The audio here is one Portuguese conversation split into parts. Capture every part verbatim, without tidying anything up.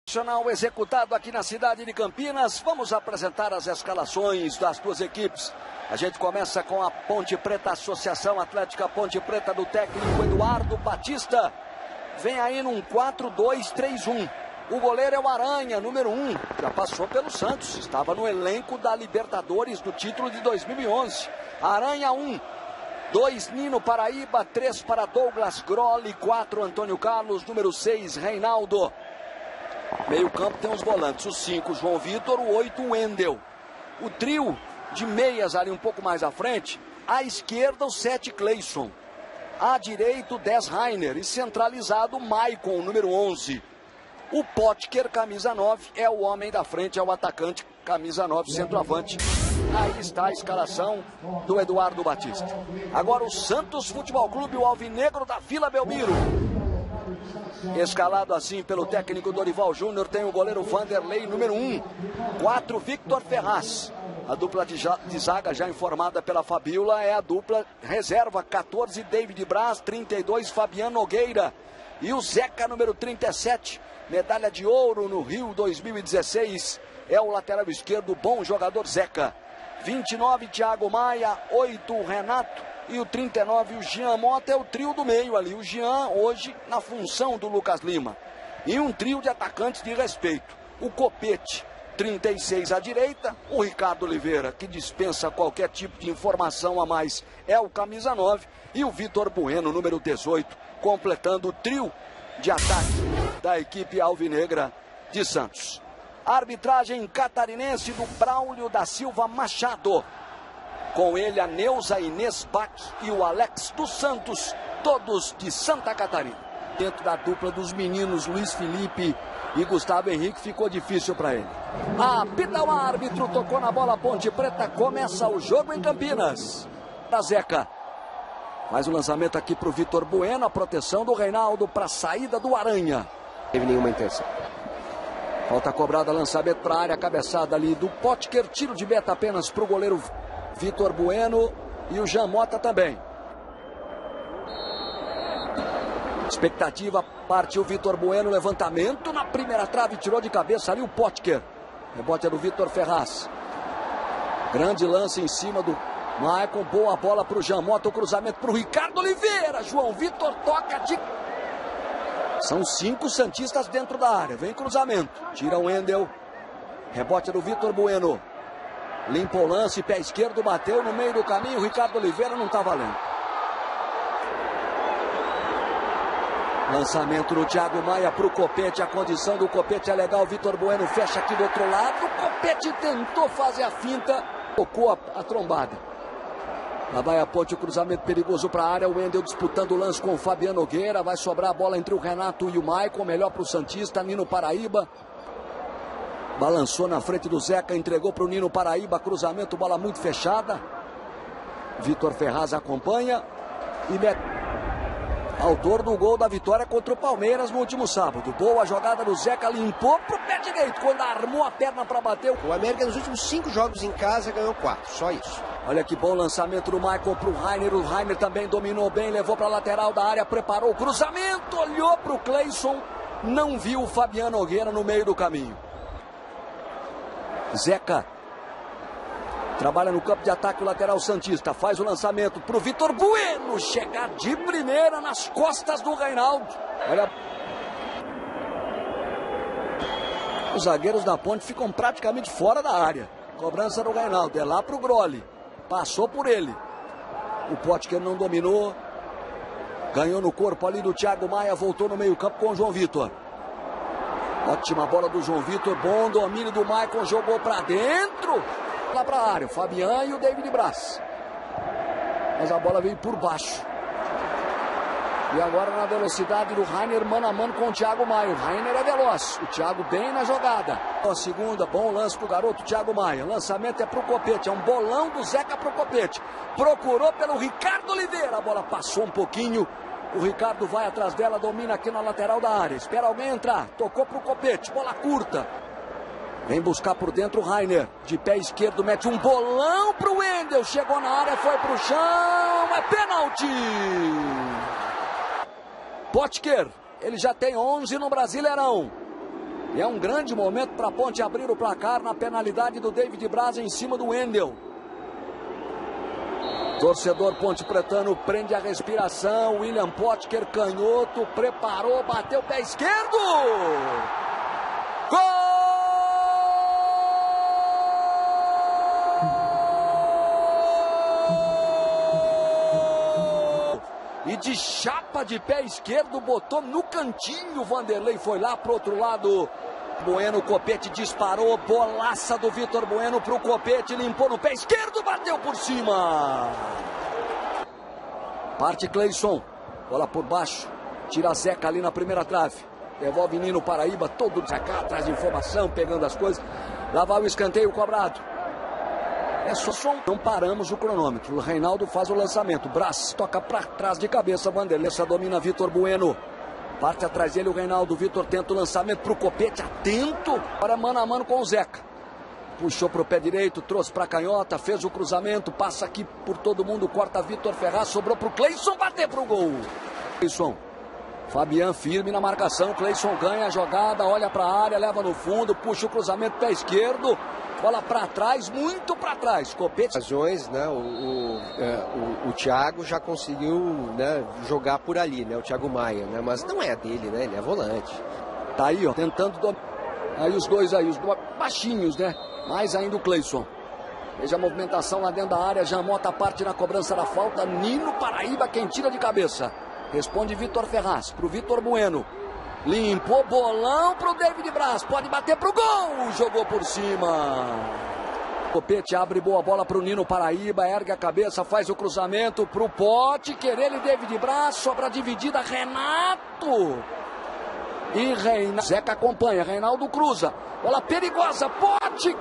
Executado aqui na cidade de Campinas. Vamos apresentar as escalações das duas equipes. A gente começa com a Ponte Preta, Associação Atlética Ponte Preta, do técnico Eduardo Batista. Vem aí num quatro dois três um. O goleiro é o Aranha, número um. Já passou pelo Santos, estava no elenco da Libertadores do título de dois mil e onze. Aranha um. dois, Nino Paraíba. três para Douglas Grolli. quatro, Antônio Carlos. Número seis, Reinaldo. Meio campo tem os volantes, o cinco, João Vitor, o oito, Wendel. O trio de meias ali um pouco mais à frente, à esquerda o sete, Cleison. À direita o dez, Rainer. E centralizado o Maicon, número onze. O Potker, camisa nove, é o homem da frente, é o atacante, camisa nove, centroavante. Aí está a escalação do Eduardo Batista. Agora o Santos Futebol Clube, o Alvinegro da Vila Belmiro. Escalado assim pelo técnico Dorival Júnior, tem o goleiro Vanderlei, número um. quatro, Victor Ferraz. A dupla de, de zaga já informada pela Fabiola é a dupla reserva. quatorze, David Braz. trinta e dois, Fabiano Nogueira. E o Zeca, número trinta e sete, medalha de ouro no Rio dois mil e dezesseis. É o lateral esquerdo, bom jogador Zeca. vinte e nove, Thiago Maia. oito, Renato. E o trinta e nove, o Jean Mota, é o trio do meio ali. O Jean hoje na função do Lucas Lima. E um trio de atacantes de respeito. O Copete, trinta e seis à direita. O Ricardo Oliveira, que dispensa qualquer tipo de informação a mais, é o camisa nove. E o Vitor Bueno, número dezoito, completando o trio de ataque da equipe alvinegra de Santos. Arbitragem catarinense do Braulio da Silva Machado. Com ele a Neuza Inês Bach e o Alex dos Santos, todos de Santa Catarina. Dentro da dupla dos meninos Luiz Felipe e Gustavo Henrique ficou difícil para ele. Apita o árbitro, tocou na bola, Ponte Preta, começa o jogo em Campinas. Da Zeca. Faz o lançamento aqui para o Vitor Bueno, a proteção do Reinaldo para a saída do Aranha. Não teve nenhuma intenção. Falta cobrada, lançamento para a área, cabeçada ali do Potker, tiro de meta apenas para o goleiro Vitor Bueno e o Jean Mota também. Expectativa, partiu Vitor Bueno, levantamento na primeira trave, tirou de cabeça ali o Potker. Rebote é do Vitor Ferraz. Grande lance em cima do Maicon, boa bola para o Jean Mota, o cruzamento para o Ricardo Oliveira. João Vitor toca de... São cinco santistas dentro da área, vem cruzamento, tira o Wendel. Rebote é do Vitor Bueno. Limpa o lance, pé esquerdo, bateu no meio do caminho, o Ricardo Oliveira não está valendo. Lançamento do Thiago Maia para o Copete, a condição do Copete é legal, Vitor Bueno fecha aqui do outro lado, o Copete tentou fazer a finta, tocou a, a trombada. Lá vai a Ponte, o cruzamento perigoso para a área, o Wendel disputando o lance com o Fabiano Nogueira, vai sobrar a bola entre o Renato e o Maicon, melhor para o Santista, Nino Paraíba. Balançou na frente do Zeca, entregou para o Nino Paraíba, cruzamento, bola muito fechada. Vitor Ferraz acompanha e mete. Autor do gol da vitória contra o Palmeiras no último sábado. Boa jogada do Zeca, limpou para o pé direito, quando armou a perna para bater. O América nos últimos cinco jogos em casa ganhou quatro, só isso. Olha que bom lançamento do Maicon para o Rainer. O Rainer também dominou bem, levou para a lateral da área, preparou o cruzamento, olhou para o Cleison, não viu o Fabiano Nogueira no meio do caminho. Zeca trabalha no campo de ataque, o lateral santista faz o lançamento para o Vitor Bueno, chegar de primeira nas costas do Reinaldo. Olha, os zagueiros da Ponte ficam praticamente fora da área. Cobrança do Reinaldo, é lá para o Grolli, passou por ele. O Potker não dominou, ganhou no corpo ali do Thiago Maia, voltou no meio campo com o João Vitor. Ótima bola do João Vitor, bom domínio do Maicon, jogou para dentro, lá para a área, o Fabian e o David Braz. Mas a bola veio por baixo. E agora na velocidade do Rainer, mano a mano com o Thiago Maia. O Rainer é veloz, o Thiago bem na jogada. A segunda, bom lance pro garoto Thiago Maia. Lançamento é pro Copete, é um bolão do Zeca pro Copete. Procurou pelo Ricardo Oliveira, a bola passou um pouquinho. O Ricardo vai atrás dela, domina aqui na lateral da área. Espera alguém entrar. Tocou pro Copete, bola curta. Vem buscar por dentro o Rainer. De pé esquerdo, mete um bolão pro Wendel. Chegou na área, foi pro chão. É pênalti. Potker, ele já tem onze no Brasileirão. E é um grande momento para a Ponte abrir o placar na penalidade do David Braz em cima do Wendel. Torcedor ponte pretano prende a respiração. William Potker, canhoto, preparou, bateu o pé esquerdo. Gol! E de chapa de pé esquerdo, botou no cantinho. Vanderlei foi lá pro outro lado. Bueno, Copete disparou, bolaça do Vitor Bueno pro Copete, limpou no pé esquerdo, bateu por cima. Parte Cleison, bola por baixo, tira a Zeca ali na primeira trave. Devolve Nino Paraíba, todo de cá, atrás de informação, pegando as coisas. Lá vai o escanteio cobrado. É só som. Não paramos o cronômetro. O Reinaldo faz o lançamento. Braz toca para trás de cabeça. Vanderlei domina Vitor Bueno. Parte atrás dele o Reinaldo. Vitor tenta o lançamento para o Copete. Atento. Para mano a mano com o Zeca. Puxou para o pé direito. Trouxe para a canhota. Fez o cruzamento. Passa aqui por todo mundo. Corta Vitor Ferraz. Sobrou para o Cleison. Bater para o gol. Cleison. Fabian firme na marcação. Cleison ganha a jogada. Olha para a área. Leva no fundo. Puxa o cruzamento. Pé esquerdo. Bola para trás, muito para trás. Copete. Ocasiões, né? O, o, é, o, o Thiago já conseguiu, né, jogar por ali, né? O Thiago Maia, né? Mas não é dele, né? Ele é volante. Tá aí, ó, tentando. Do... Aí os dois aí, os dois baixinhos, né? Mais ainda o Cleison. Veja a movimentação lá dentro da área. Jamota parte na cobrança da falta. Nino Paraíba quem tira de cabeça. Responde Vitor Ferraz pro Vitor Bueno. Limpou, bolão pro David Braz. Pode bater pro gol. Jogou por cima. Copete abre boa bola pro Nino Paraíba. Ergue a cabeça, faz o cruzamento pro Pote. Querer ele, David Braz. Sobra a dividida, Renato. E Reinaldo. Zeca acompanha, Reinaldo cruza. Bola perigosa, Pote.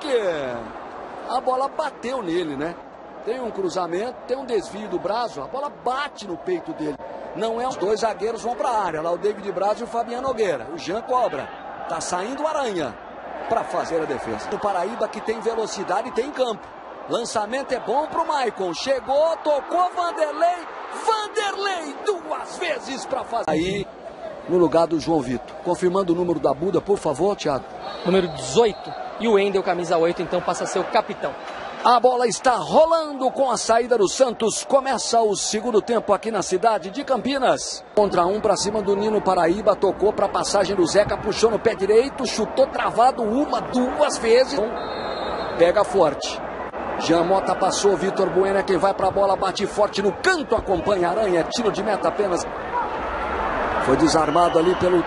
A bola bateu nele, né? Tem um cruzamento, tem um desvio do Brazo. A bola bate no peito dele. Não é os dois zagueiros vão para a área. Lá o David Braz e o Fabiano Nogueira. O Jean cobra. Tá saindo o Aranha para fazer a defesa. O Paraíba que tem velocidade e tem campo. Lançamento é bom pro Maicon. Chegou, tocou Vanderlei. Vanderlei duas vezes para fazer. Aí no lugar do João Vitor. Confirmando o número da Buda, por favor, Thiago. Número dezoito. E o Wendel, camisa oito, então passa a ser o capitão. A bola está rolando com a saída do Santos. Começa o segundo tempo aqui na cidade de Campinas. Contra um para cima do Nino Paraíba. Tocou para a passagem do Zeca. Puxou no pé direito. Chutou travado uma, duas vezes. Pega forte. Jamota passou. Vitor Bueno é quem vai para a bola. Bate forte no canto. Acompanha Aranha. Tiro de meta apenas. Foi desarmado ali pelo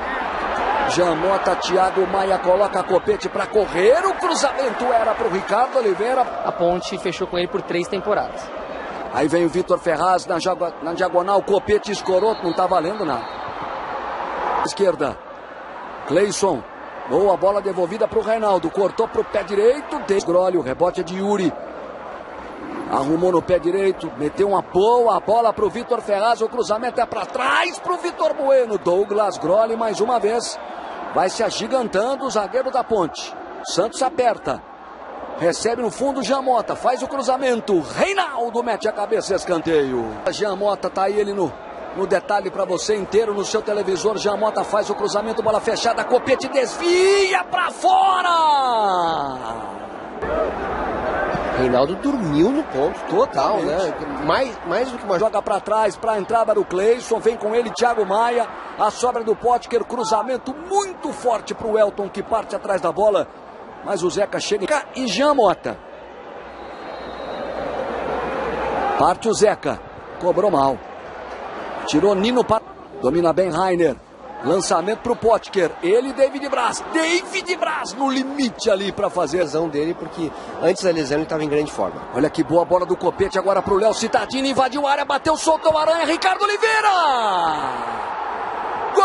Jamota. Thiago Maia coloca Copete para correr. O cruzamento era para o Ricardo Oliveira. A Ponte fechou com ele por três temporadas. Aí vem o Vitor Ferraz na, na diagonal. Copete escorou. Não está valendo nada. Esquerda. Cleison. Boa bola devolvida para o Reinaldo. Cortou para o pé direito. Desgrole. O rebote é de Yuri. Arrumou no pé direito. Meteu uma boa bola para o Vitor Ferraz. O cruzamento é para trás para o Vitor Bueno. Douglas Grole mais uma vez. Vai se agigantando o zagueiro da Ponte. Santos aperta. Recebe no fundo Jamota. Faz o cruzamento. Reinaldo mete a cabeça, escanteio. Jamota tá aí ele no, no detalhe para você inteiro no seu televisor. Jamota faz o cruzamento. Bola fechada. Copete desvia para fora. Reinaldo dormiu no ponto total, né? Mais, mais do que uma... Joga para trás, para a entrada do Cleison. Vem com ele Thiago Maia. A sobra do Potker. Cruzamento muito forte para o Elton, que parte atrás da bola. Mas o Zeca chega. E Jamota. Parte o Zeca. Cobrou mal. Tirou Nino para... Domina bem Rainer. Lançamento para o Potker. Ele, David Braz. David Braz no limite ali para fazer. A lesão dele, porque antes da lesão ele estava em grande forma. Olha que boa bola do Copete agora para o Léo Cittadini. Invadiu a área, bateu, soltou o Aranha. Ricardo Oliveira. Gol!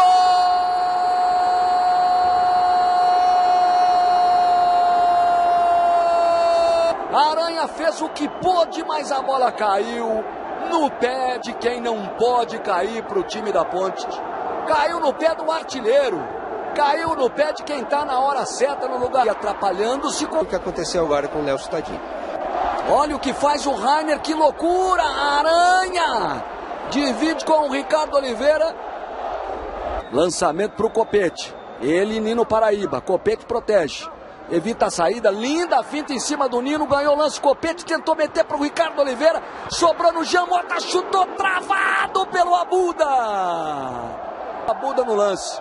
A Aranha fez o que pôde, mas a bola caiu no pé de quem não pode cair para o time da Ponte. Caiu no pé do artilheiro. Caiu no pé de quem está na hora certa no lugar. E atrapalhando-se com... O que aconteceu agora com o Léo Cittadini. Olha o que faz o Rainer. Que loucura. Aranha. Divide com o Ricardo Oliveira. Lançamento para o Copete. Ele, Nino Paraíba. Copete protege. Evita a saída. Linda finta em cima do Nino. Ganhou o lance. Copete tentou meter para o Ricardo Oliveira. Sobrou no Jean Mota. Chutou travado pelo Abuda. Abuda no lance.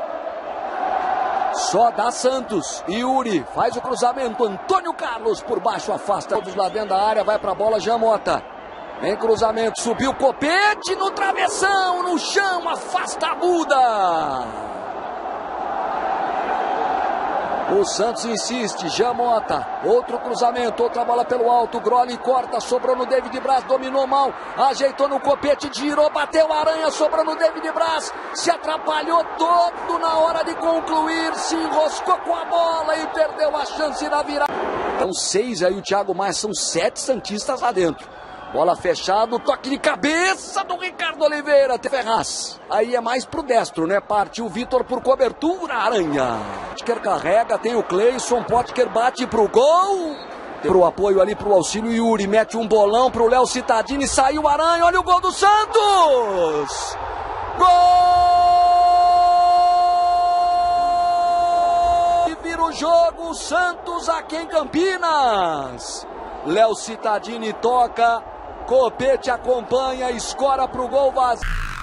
Só dá Santos. Yuri faz o cruzamento. Antônio Carlos por baixo afasta. Todos lá dentro da área. Vai para a bola Jean Mota. Em cruzamento. Subiu Copete no travessão. No chão. Afasta Abuda. O Santos insiste, Jean Mota, outro cruzamento, outra bola pelo alto, Groli corta, sobrou no David Braz, dominou mal, ajeitou no Copete, girou, bateu a Aranha, sobrou no David Braz, se atrapalhou todo na hora de concluir, se enroscou com a bola e perdeu a chance na virada. Então seis aí o Thiago Maia, são sete santistas lá dentro. Bola fechada, toque de cabeça do Ricardo Oliveira. Ferraz. Aí é mais pro destro, né? Partiu o Vitor por cobertura, Aranha. Potker carrega, tem o Cleison. Potker bate pro gol. Pro apoio ali, pro auxílio, Yuri. Mete um bolão pro Léo Cittadini. Saiu Aranha, olha o gol do Santos! Gol! E vira o jogo, Santos aqui em Campinas. Léo Cittadini toca. Copete acompanha, escora pro gol vazio.